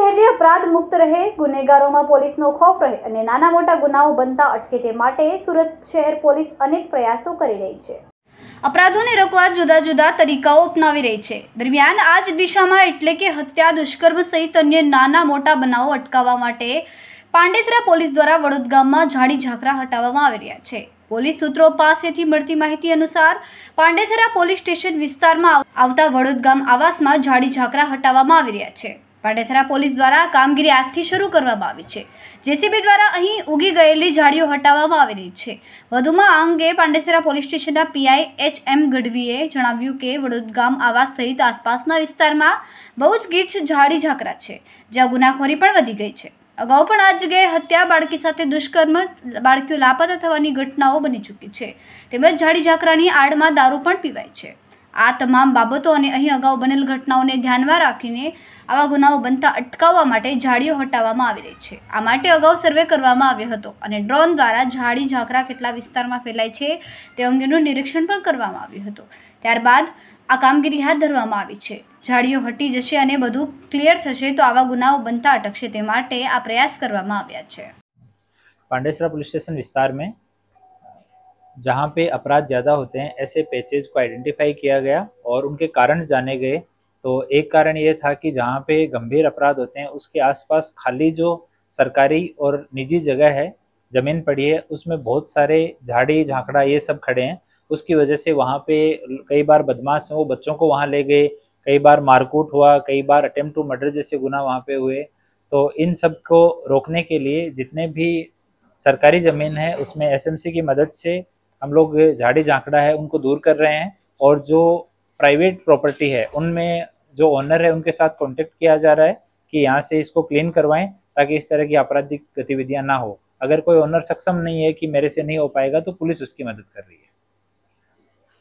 શહેરની अपराध मुक्त रहे, गुનેगारों પોલીસનો ખોફ રહે અને નાના મોટા ગુનાઓ બનતા અટકે તે માટે સુરત શહેર પોલીસ અનેક પ્રયાસો કરી રહી છે। अपराधों ने रोकवा जुदा जुदा तरीकाओं अपनावी रही है। दरमियान आज दिशा में एटले के हत्या, दुष्कर्म सहित अन्य नाना मोटा बनावों अटकाववा माटे પાંડેસરા પોલીસ દ્વારા વડોદ ગામમાં ઝાડી ઝાકરા હટાવવામાં આવી રહ્યા છે। પોલીસ સૂત્રો પાસેથી મળતી માહિતી અનુસાર પાંડેસરા પોલીસ સ્ટેશન વિસ્તારમાં આવતા વડોદ ગામ આવાસમાં ઝાડી ઝાકરા હટાવવામાં આવી રહ્યા છે। પાંડેસરા પોલીસ દ્વારા કામગીરી આજથી શરૂ કરવામાં આવી છે। જેસીબી દ્વારા અહીં ઉગી ગયેલી ઝાડીઓ હટાવવામાં આવી રહી છે। વધુમાં આ અંગે પાંડેસરા પોલીસ સ્ટેશનના પીઆઈ એચ.એમ. ગઢવીએ જણાવ્યું કે વડોદ ગામ આવાસ સહિત આસપાસના વિસ્તારમાં બહુ જ ગીચ ઝાડી ઝાકરા છે, જ્યાં ગુનાખોરી પણ વધી ગઈ છે। અગાઉ પણ આ જગ્યાએ હત્યા, બાળકી સાથે દુષ્કર્મ, બાળકીઓ લાપતા થવાની ઘટનાઓ બની ચૂકી છે, તેમજ ઝાડી ઝાકરાની આડમાં દારૂ પણ પીવાય છે। આ તમામ બાબતો અને અહીં અગાઉ બનેલ ઘટનાઓને ધ્યાનમાં રાખીને આવા ગુનાઓ બનતા અટકાવવા માટે ઝાડીઓ હટાવવામાં આવી રહી છે। આ માટે અગાઉ સર્વે કરવામાં આવ્યો હતો અને ડ્રોન દ્વારા ઝાડી ઝાકરા કેટલા વિસ્તારમાં ફેલાય છે તે અંગેનું નિરીક્ષણ પણ કરવામાં આવ્યું હતું। ત્યારબાદ આ કામગીરી હાથ ધરવામાં આવી છે। ઝાડીઓ હટી જશે અને બધું ક્લિયર થશે તો આવા ગુનાઓ બનતા અટકશે તે માટે આ પ્રયાસ કરવામાં આવ્યા છે। पांडेसरा पुलिस स्टेशन विस्तार में जहाँ पे अपराध ज़्यादा होते हैं ऐसे पैचेज को आइडेंटिफाई किया गया और उनके कारण जाने गए। तो एक कारण ये था कि जहाँ पे गंभीर अपराध होते हैं उसके आसपास खाली जो सरकारी और निजी जगह है, ज़मीन पड़ी है, उसमें बहुत सारे झाड़ी झांकड़ा ये सब खड़े हैं। उसकी वजह से वहाँ पे कई बार बदमाश हैं वो बच्चों को वहाँ ले गए, कई बार मारकूट हुआ, कई बार अटेम्प्ट टू मर्डर जैसे गुना वहाँ पे हुए। तो इन सब को रोकने के लिए जितने भी सरकारी ज़मीन है उसमें एसएमसी की मदद से हम लोग झाड़ी झांकड़ा है उनको दूर कर रहे हैं और जो प्राइवेट प्रॉपर्टी है उनमें जो ओनर है उनके साथ कांटेक्ट किया जा रहा है कि यहाँ से इसको क्लीन करवाएं ताकि इस तरह की आपराधिक गतिविधियाँ ना हो। अगर कोई ओनर सक्षम नहीं है कि मेरे से नहीं हो पाएगा तो पुलिस उसकी मदद कर रही है।